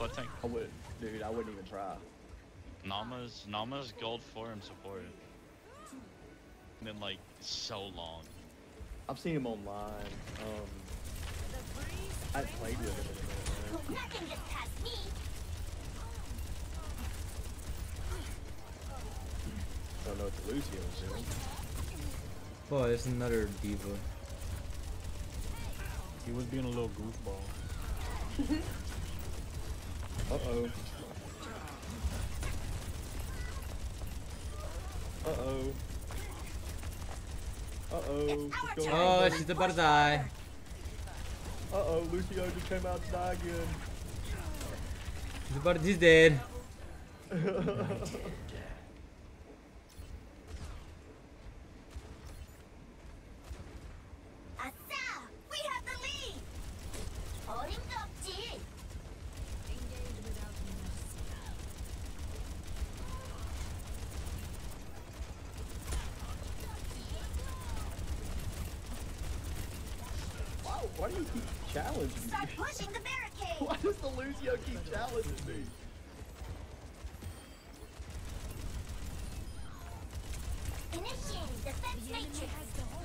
Foot tank. I would, dude. I wouldn't even try. Nama's gold 4 and support. Been like so long. I've seen him online. I played with him in a minute, man. Nothing gets past me. I don't know what the Lucio is doing. Oh, there's another D.va. He was being a little goofball. Uh-oh. Uh-oh. Uh-oh. What's going on, Oh, buddy? she's about to die. Uh-oh, Lucio just came out to die She's dead. again. Asa! We have the lead! Holding up, G! Why do you keep challenging me? Start pushing the barricade! Why does the Lucio keep challenging me? Initiating defense matrix!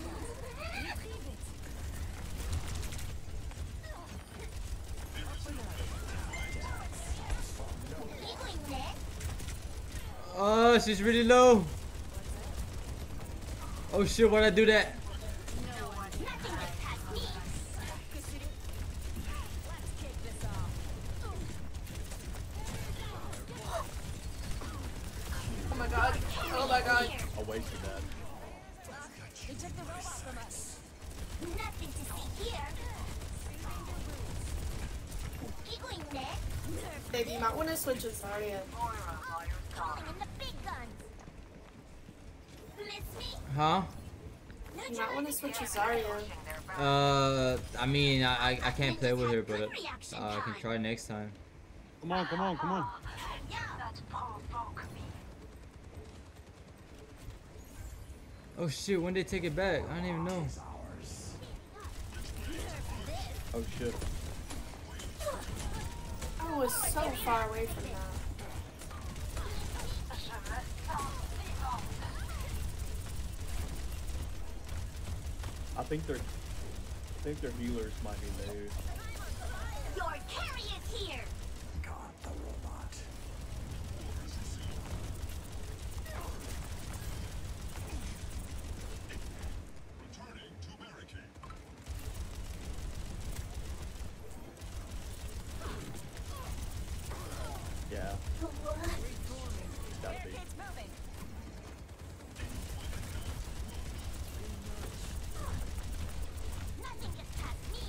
Eagling net! Oh, she's really low. Oh shit, why'd I do that? Nothing gets past me! Oh my god. Oh my god. I wasted that. They took the robot from us! Nothing to see here! Eagling net! Baby, you might want to switch with Zarya. Calling in the big guns! Miss me? Huh? You might want to switch with Zarya. I mean, I can't play with her, but I can try next time. Come on, come on, come on. Oh shit, when they take it back? I don't even know. Oh shit. I was so far away from that. I think their healers might be new. Your carry is here! Yeah. Gotta be. Nothing gets past me!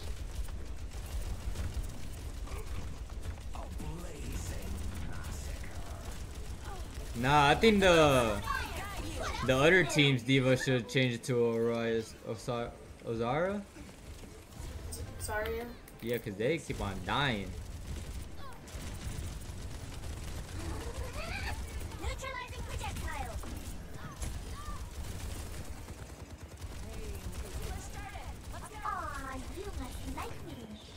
Nah, I think the other team's D.va should change it to Ozara. Zarya. Yeah, cause they keep on dying. Neutralizing projectile! Aw, you must like me.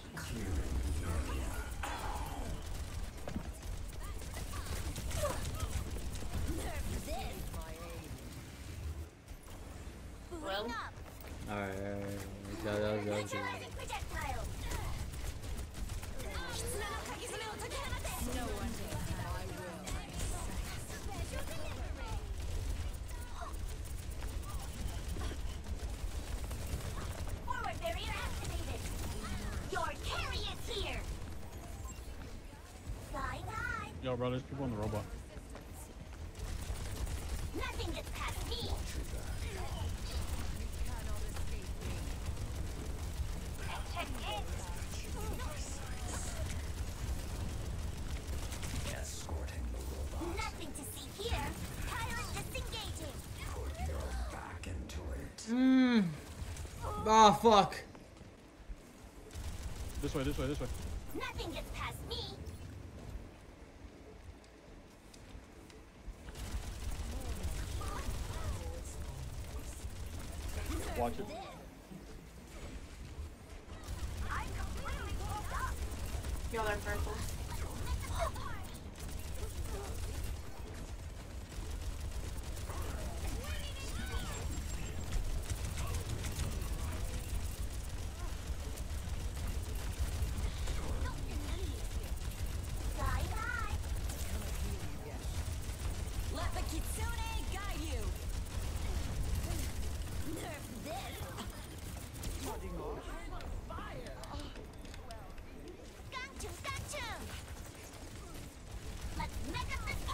Well, Alright, that was Neutralizing projectile! Forward barrier activated! Your carry is here! Flying high! Yo, bro, there's people on the robot. Nothing gets past me! Nothing to see here! Pilot disengaging! Oh fuck. This way, this way, this way. Nothing gets past me! Watch it. y'all are purple.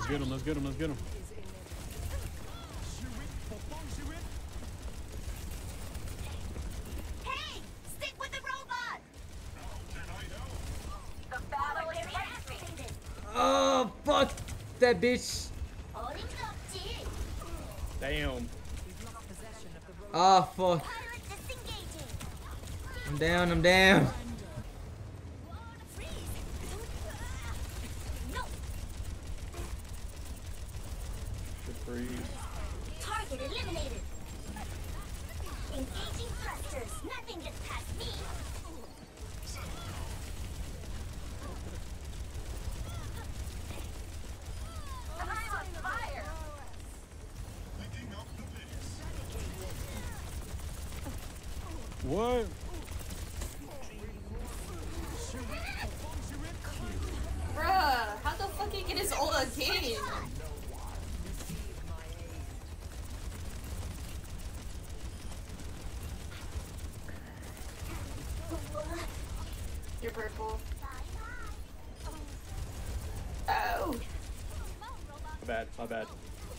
get him. Let's get him. Let's get him. Hey, stick with the robot. The battle is activated. Oh, fuck that bitch. Damn. Oh, fuck. Pirate disengaging. I'm down. I'm down. No. Good freeze. Target eliminated. Engaging thrusters. Nothing gets past me. I'm on fire. What? Bruh, how the fuck he get his ult again? You're purple. Oh. My bad. My bad.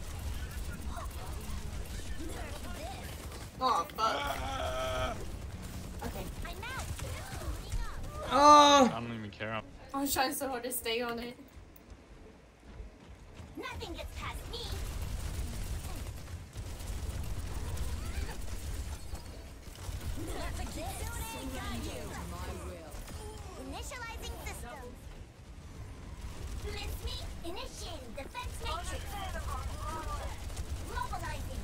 Oh, fuck. Okay. Oh. I don't even care. I was trying so hard to stay on it. Nothing gets past me. Initializing systems. Miss me. Initiating defense matrix. Mobilizing.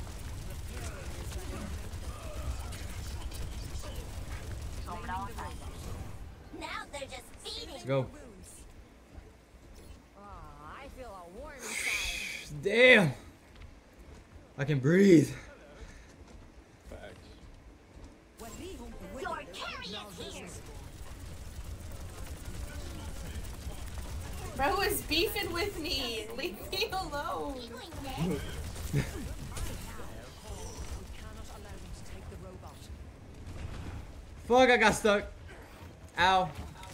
Now they're just feeding. Let's go. I feel a warm inside. Damn. I can breathe. Facts. Your carry is here. Bro is beefing with me. Leave me alone. Doing next. Fuck, I got stuck. Ow.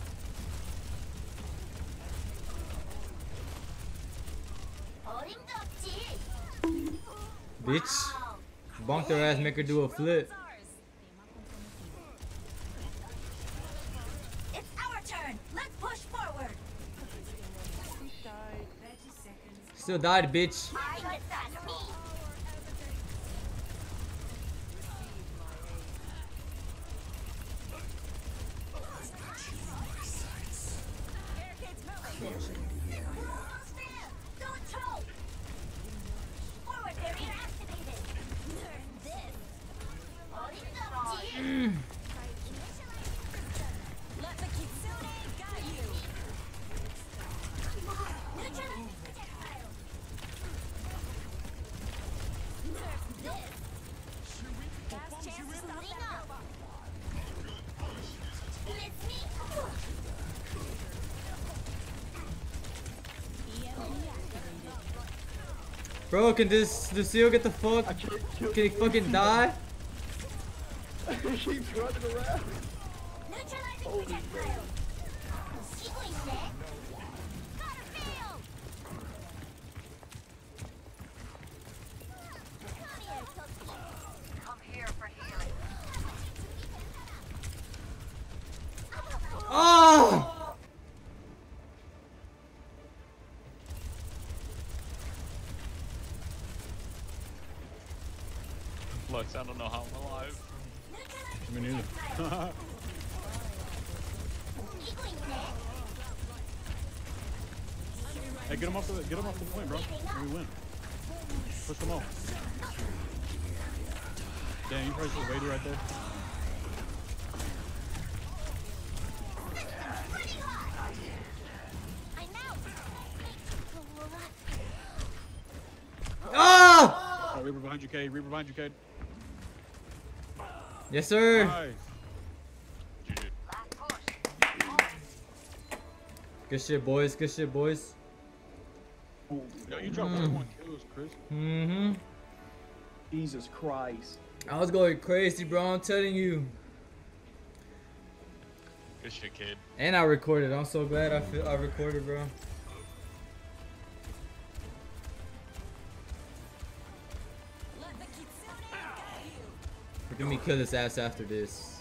Holding up, G. Bitch. Bonk their ass, make her do a flip. It's our turn. Let's push forward. Still died, bitch. I get that me. Don't choke. Forward barrier activated. Learn this. Holding up, G. Let the Kitsune guide you. Neutralizing projectile. Nerf this. Last chance to stop that robot. Miss me. Bro, can this Lucille get the fuck? I can't kill Can he fucking die? She's running around. Neutralizing Holy projectile. Eagling net. Gotta fail. Come here for healing. Oh! Lux, I don't know how I'm alive. Me neither. Eagling net. Hey, get him off the point, bro. We win. Push them off. Damn, you probably should waited right there. I'm out. Ah! Oh, Reaper behind you, Cade. Reaper behind you, Cade. Yes, sir. Nice. Good shit, boys. Good shit, boys. Yo, you dropped 21 kills, Chris. Mm-hmm. Jesus Christ. I was going crazy, bro. I'm telling you. Good shit, kid. And I recorded. I'm so glad I recorded, bro. We're gonna kill this ass after this.